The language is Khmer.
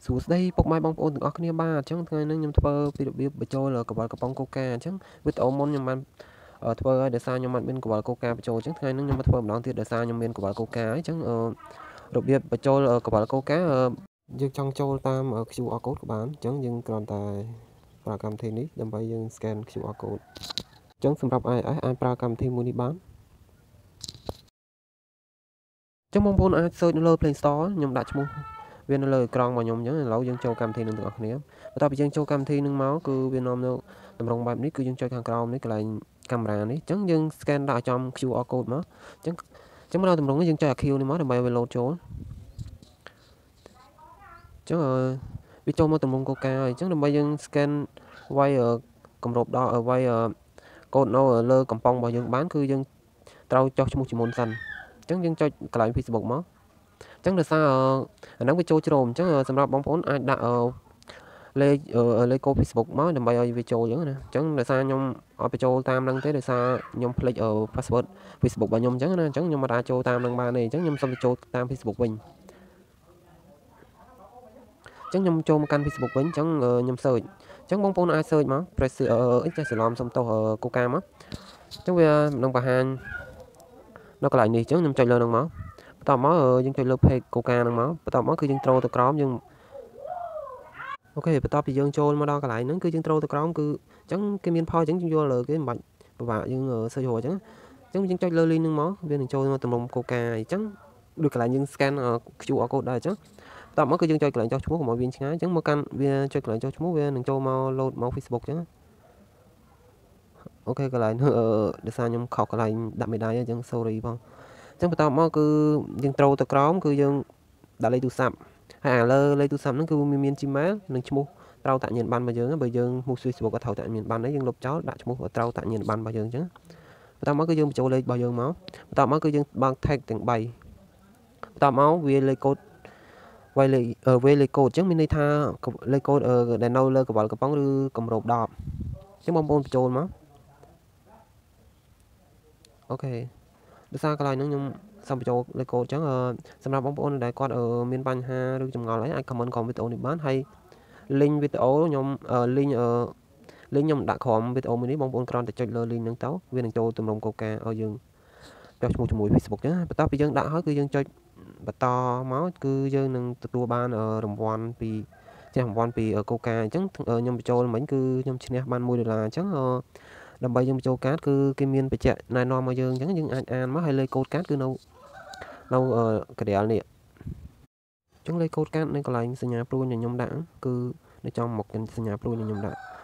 សួស្តីពុកម៉ែបងប្អូនទាំងអស់គ្នាបាទអញ្ចឹងថ្ងៃនេះខ្ញុំធ្វើពីរបៀបបញ្ចូលកង្វល់កំប៉ុងកូកាអញ្ចឹងវីដេអូមុនខ្ញុំបានធ្វើឲ្យដោយសារខ្ញុំអត់មានកង្វល់កូកាបញ្ចូលអញ្ចឹងថ្ងៃនេះខ្ញុំមកធ្វើម្ដងទៀតដោយសារខ្ញុំមានកង្វល់កូកាអញ្ចឹងរបៀបបញ្ចូលកង្វល់កូកាយើងចង់ចូលតាម QR code ក៏បានអញ្ចឹងយើងគ្រាន់តែប្រើកម្មវិធីនេះដើម្បីយើង scan QR code អញ្ចឹងសម្រាប់ iOS អាចប្រើកម្មវិធីមួយនេះបានអញ្ចឹងបងប្អូនអាច search នៅលើ Play Store ខ្ញុំដាក់ឈ្មោះវានៅលើអេក្រង់របស់ខ្ញុំអញ្ចឹងឥឡូវយើងចូលកម្មវិធីនឹងទាំងអស់គ្នាបន្ទាប់ពីយើងចូលកម្មវិធីនឹងមកគឺវានាំនៅតម្រងបែបនេះគឺយើងចុចខាងក្រោមនេះកន្លែងកាមេរ៉ានេះអញ្ចឹងយើង scan ដាក់ចំ QR code មកអញ្ចឹងមកដល់តម្រងនេះយើងចុចអា Q នេះមកដើម្បីវា load ចូលអញ្ចឹងវាចូលមកតម្រងកូកាហើយអញ្ចឹងដើម្បីយើង scan វាយគម្របដល់វាយកូដនៅលើកំប៉ុងរបស់យើងបានគឺយើងត្រូវចុះឈ្មោះជាមុនសិនអញ្ចឹងយើងចុចកន្លែង Facebook មកអញ្ចឹងដោយសារអាហ្នឹងវាចូលជ្រោមអញ្ចឹងសម្រាប់បងប្អូនអាចដាក់លេខកូដ Facebook មកដើម្បីឲ្យវាចូលអញ្ចឹងណាអញ្ចឹងដោយសារខ្ញុំអត់បញ្ចូលតាមហ្នឹងទេដោយសារខ្ញុំភ្លេចpassword Facebook របស់ខ្ញុំអញ្ចឹងណាអញ្ចឹងខ្ញុំមិនអាចចូលតាមហ្នឹងបានទេអញ្ចឹងខ្ញុំសុំទៅចូលតាម Facebook វិញអញ្ចឹងខ្ញុំចូលមកកាន់ Facebook វិញអញ្ចឹងខ្ញុំ search អញ្ចឹងបងប្អូនអាច search មក press ចេះច្រឡំសុំទោសកូកាមកអញ្ចឹងវានឹងបង្ហាញនៅកន្លែងនេះអញ្ចឹងខ្ញុំចុចលើហ្នឹងមកបន្ទាប់មកយើងចុចលើ page កូកាហ្នឹងមកបន្ទាប់មកគឺយើងត្រូលទៅក្រោមយើងអូខេបន្ទាប់ពីយើងចូលមកដល់កន្លែងហ្នឹងគឺយើងត្រូលទៅក្រោមគឺអញ្ចឹងគេមានផលអញ្ចឹងយើងយល់លើគេមិនបាច់ពិបាកយើង search រកអញ្ចឹងយើងចុចលើ link ហ្នឹងមកវានឹងចូលមកទំនុំកូកាអញ្ចឹងដូចកន្លែងយើង scan QR code ដែរអញ្ចឹងបន្ទាប់មកគឺយើងចុចកន្លែងចុះឈ្មោះកុំឲ្យវាឆ្ងាយអញ្ចឹងមកកាន់វាចុចកន្លែងចុះឈ្មោះវានឹងចូលមក load មក Facebook អញ្ចឹងអូខេកន្លែងដោយសារខ្ញុំខុសកន្លែងដាក់មេដៃអញ្ចឹង sorry បងអញ្ចឹងបន្ទាប់មកគឺយើងត្រូលទៅក្រោមគឺយើងដាក់លេខទូរស័ព្ទហើយអាលើលេខទូរស័ព្ទហ្នឹងគឺមាន Gmail និងឈ្មោះត្រូវតាក់ញៀនប័ណ្ណរបស់យើងបើយើងឈ្មោះ Facebook ក៏ត្រូវតាក់ញៀនប័ណ្ណដែរយើងលុបចោលដាក់ឈ្មោះត្រូវតាក់ញៀនប័ណ្ណរបស់យើងអញ្ចឹងបន្ទាប់មកគឺយើងបញ្ចូលលេខរបស់យើងមកបន្ទាប់មកគឺយើងបើក tag ទាំង3បន្ទាប់មកវាលេខកូដវាលេខកូដអញ្ចឹងមានន័យថាលេខកូដដែលនៅលើកង្វល់កំប៉ុងឬគម្រប10អញ្ចឹងបងប្អូនបញ្ចូលមកអូខេដោយសារកន្លែងហ្នឹងខ្ញុំសូមបញ្ចូលលេខកូដអញ្ចឹងសម្រាប់បងប្អូនដែលគាត់មានបញ្ហាឬចម្ងល់អីអាច comment ក្រោមវីដេអូនេះបានហើយ link វីដេអូខ្ញុំ link ខ្ញុំដាក់ក្រោមវីដេអូមួយនេះបងប្អូនគ្រាន់តែចុចលើ link ហ្នឹងទៅវានឹងចូលទម្រង់កូកាឲ្យយើងចុះឈ្មោះជាមួយ Facebook ចឹងបន្ទាប់ពីយើងដាក់ហើយគឺយើងចុចបន្តមកគឺយើងនឹងទទួលបានរង្វាន់ពីកូកាអញ្ចឹងខ្ញុំបញ្ចូលមិញគឺខ្ញុំឈ្នះបាន$1អញ្ចឹងដើម្បីយើងបញ្ចូលកាតគឺគេមានបញ្ជាក់ណែនាំមកយើងអញ្ចឹងយើងអាចអានមកហើយលេខកូដកាតគឺនៅកណ្ដាលនេះអញ្ចឹងលេខកូដកាតនៅកន្លែងសញ្ញាព្រួញដែលខ្ញុំដាក់គឺនៅចំមុខសញ្ញាព្រួញដែលខ្ញុំដាក់